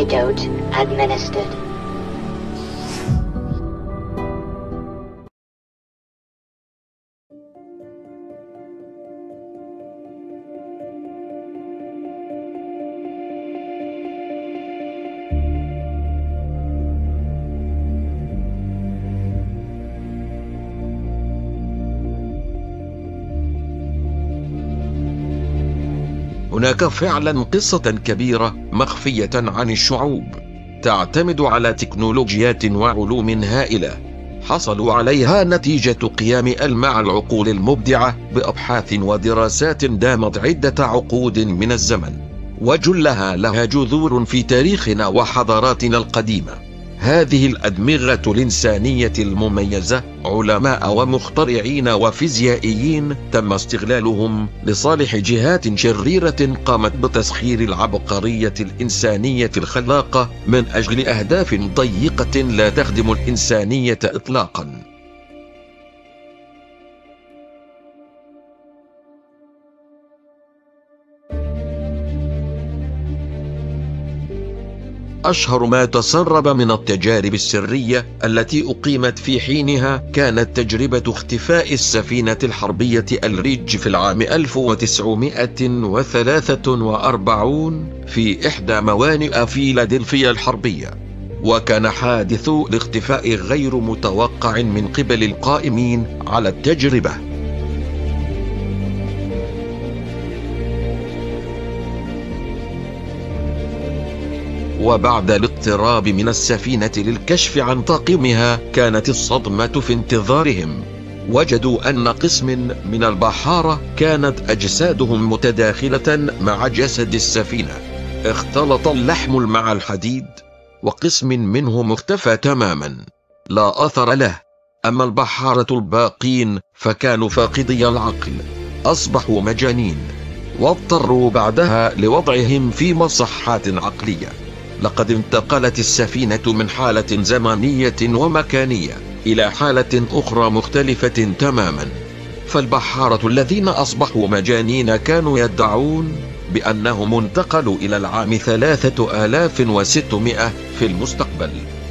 antidote administered. هناك فعلا قصة كبيرة مخفية عن الشعوب تعتمد على تكنولوجيات وعلوم هائلة حصلوا عليها نتيجة قيام مع العقول المبدعة بأبحاث ودراسات دامت عدة عقود من الزمن، وجلها لها جذور في تاريخنا وحضاراتنا القديمة. هذه الأدمغة الإنسانية المميزة علماء ومخترعين وفيزيائيين تم استغلالهم لصالح جهات شريرة قامت بتسخير العبقرية الإنسانية الخلاقة من أجل أهداف ضيقة لا تخدم الإنسانية إطلاقا. أشهر ما تسرب من التجارب السرية التي أقيمت في حينها كانت تجربة اختفاء السفينة الحربية الريج في العام 1943 في إحدى موانئ فيلادلفيا الحربية، وكان حادث الاختفاء غير متوقع من قبل القائمين على التجربة. وبعد الاقتراب من السفينة للكشف عن طاقمها كانت الصدمة في انتظارهم. وجدوا أن قسم من البحارة كانت أجسادهم متداخلة مع جسد السفينة، اختلط اللحم مع الحديد، وقسم منهم اختفى تماما لا أثر له. أما البحارة الباقين فكانوا فاقدي العقل، أصبحوا مجانين، واضطروا بعدها لوضعهم في مصحات عقلية. لقد انتقلت السفينة من حالة زمنية ومكانية إلى حالة أخرى مختلفة تماما. فالبحارة الذين أصبحوا مجانين كانوا يدعون بأنهم انتقلوا إلى العام 3600 في المستقبل.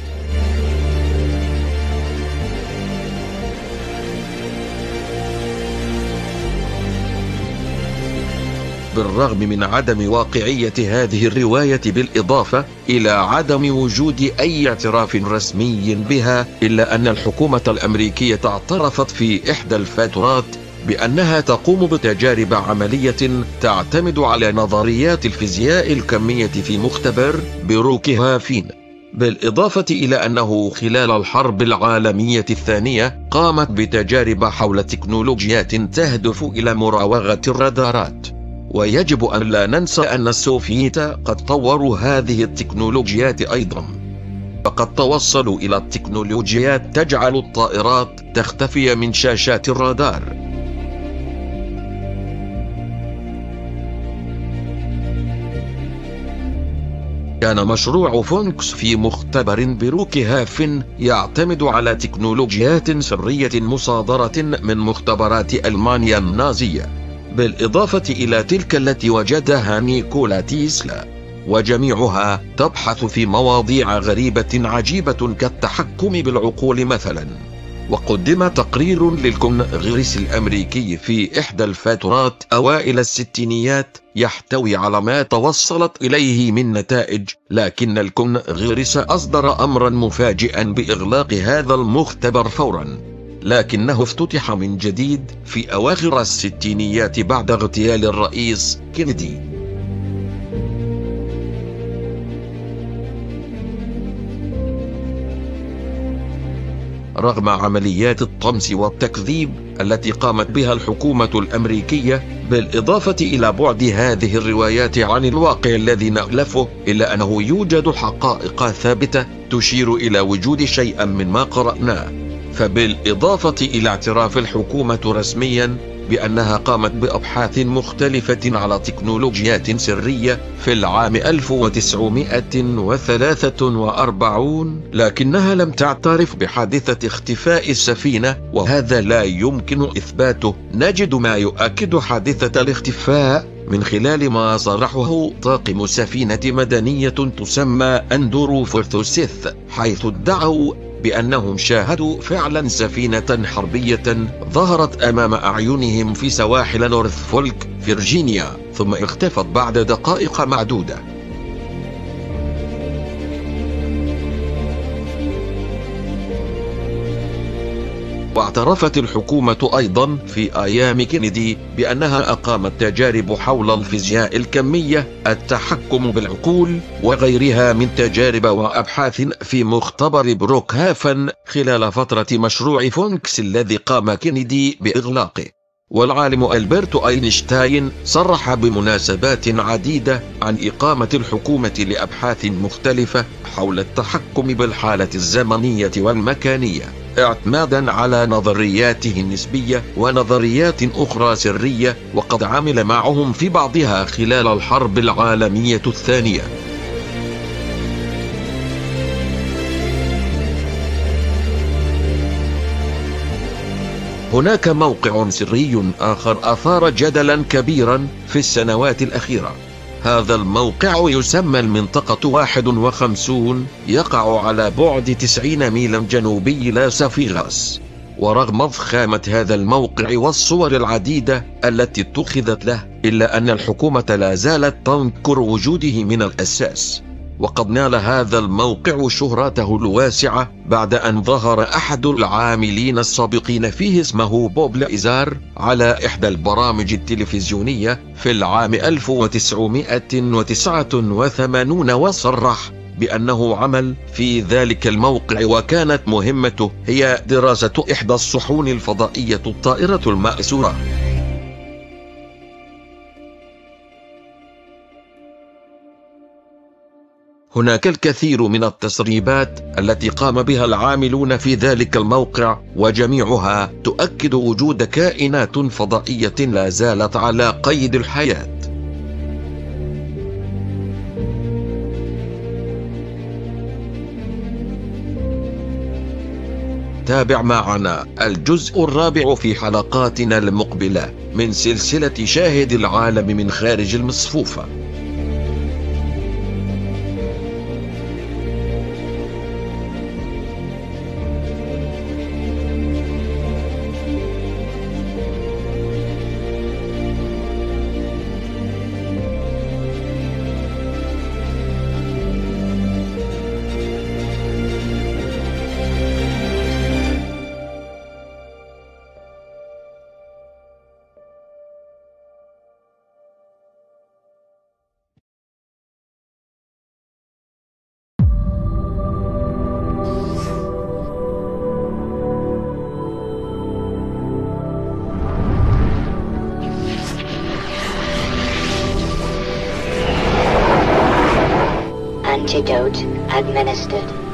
بالرغم من عدم واقعية هذه الرواية بالإضافة إلى عدم وجود أي اعتراف رسمي بها، إلا أن الحكومة الأمريكية اعترفت في إحدى الفترات بأنها تقوم بتجارب عملية تعتمد على نظريات الفيزياء الكمية في مختبر بروكهافين. بالإضافة إلى أنه خلال الحرب العالمية الثانية قامت بتجارب حول تكنولوجيات تهدف إلى مراوغة الرادارات. ويجب أن لا ننسى أن السوفييت قد طوروا هذه التكنولوجيات أيضا، فقد توصلوا إلى التكنولوجيات تجعل الطائرات تختفي من شاشات الرادار. كان مشروع فونكس في مختبر بروكهاف يعتمد على تكنولوجيات سرية مصادرة من مختبرات ألمانيا النازية، بالإضافة إلى تلك التي وجدها نيكولا تيسلا، وجميعها تبحث في مواضيع غريبة عجيبة كالتحكم بالعقول مثلا. وقدم تقرير للكونغرس الأمريكي في إحدى الفترات أوائل الستينيات يحتوي على ما توصلت إليه من نتائج، لكن الكونغرس أصدر أمرا مفاجئا بإغلاق هذا المختبر فورا، لكنه افتتح من جديد في أواخر الستينيات بعد اغتيال الرئيس كينيدي. رغم عمليات الطمس والتكذيب التي قامت بها الحكومة الأمريكية، بالإضافة إلى بعد هذه الروايات عن الواقع الذي نألفه، إلا أنه يوجد حقائق ثابتة تشير إلى وجود شيئا من ما قرأناه. فبالإضافة إلى اعتراف الحكومة رسميا بأنها قامت بأبحاث مختلفة على تكنولوجيات سرية في العام 1943، لكنها لم تعترف بحادثة اختفاء السفينة، وهذا لا يمكن إثباته. نجد ما يؤكد حادثة الاختفاء من خلال ما صرحه طاقم سفينة مدنية تسمى أندورو فورثوسيث، حيث ادعوا بأنهم شاهدوا فعلا سفينة حربية ظهرت أمام أعينهم في سواحل نورث فولك فيرجينيا، ثم اختفت بعد دقائق معدودة. واعترفت الحكومة أيضا في أيام كينيدي بأنها أقامت تجارب حول الفيزياء الكمية، التحكم بالعقول وغيرها من تجارب وأبحاث في مختبر بروكهافن خلال فترة مشروع فونكس الذي قام كينيدي بإغلاقه. والعالم ألبرت أينشتاين صرح بمناسبات عديدة عن إقامة الحكومة لأبحاث مختلفة حول التحكم بالحالة الزمنية والمكانية، اعتمادا على نظرياته النسبية ونظريات أخرى سرية، وقد عمل معهم في بعضها خلال الحرب العالمية الثانية. هناك موقع سري آخر أثار جدلا كبيرا في السنوات الأخيرة. هذا الموقع يسمى المنطقة 51، يقع على بعد 90 ميلا جنوبي لاس فيغاس. ورغم ضخامة هذا الموقع والصور العديدة التي اتخذت له، إلا أن الحكومة لا زالت تنكر وجوده من الأساس. وقد نال هذا الموقع شهرته الواسعة بعد أن ظهر أحد العاملين السابقين فيه اسمه بوب لائزار على إحدى البرامج التلفزيونية في العام 1989، وصرح بأنه عمل في ذلك الموقع، وكانت مهمته هي دراسة إحدى الصحون الفضائية الطائرة المأسورة. هناك الكثير من التسريبات التي قام بها العاملون في ذلك الموقع، وجميعها تؤكد وجود كائنات فضائية لا زالت على قيد الحياة. تابع معنا الجزء الرابع في حلقاتنا المقبلة من سلسلة شاهد العالم من خارج المصفوفة. Antidote administered.